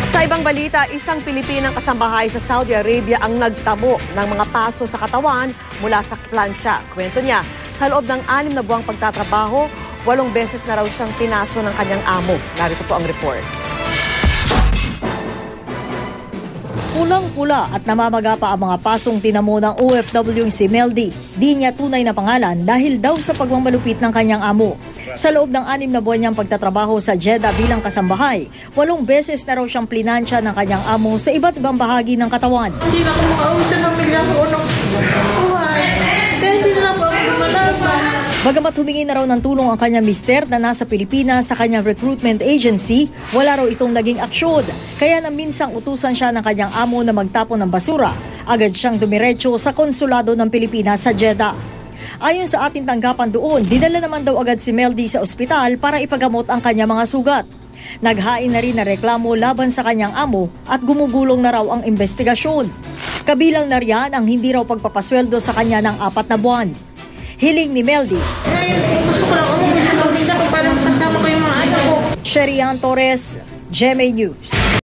Sa ibang balita, isang Pilipinang kasambahay sa Saudi Arabia ang nagtamo ng mga paso sa katawan mula sa plansya. Kwento niya, sa loob ng 6 na buwang pagtatrabaho, 8 beses na raw siyang pinaso ng kanyang amo. Narito po ang report. Pulang-pula at namamaga pa ang mga pasong tinamo ng OFW si Meldy. Di niya tunay na pangalan dahil daw sa pagmamalupit ng kanyang amo. Sa loob ng 6 na buwan niyang pagtatrabaho sa Jeddah bilang kasambahay, 8 beses na raw siyang plinansya ng kanyang amo sa iba't ibang bahagi ng katawan. Hindi na ako makauwi sa pamilya ko ng buhay. Kaya hindi na ako malaman. Bagamat humingi na raw ng tulong ang kanyang mister na nasa Pilipinas sa kanyang recruitment agency, wala raw itong naging aksyon. Kaya nang minsang utusan siya ng kanyang amo na magtapon ng basura, agad siyang dumiretso sa konsulado ng Pilipinas sa Jeddah. Ayon sa ating tanggapan doon, dinala naman daw agad si Meldy sa ospital para ipagamot ang kanyang mga sugat. Naghain na rin na reklamo laban sa kanyang amo at gumugulong na raw ang investigasyon. Kabilang na riyan ang hindi raw pagpapasweldo sa kanya ng 4 na buwan. Hiling ni Meldy, Ngayon, gusto ko lang umuwi sa pamilya ko para kasama ko yung mga anak ko. Sherian Torres, GMA News.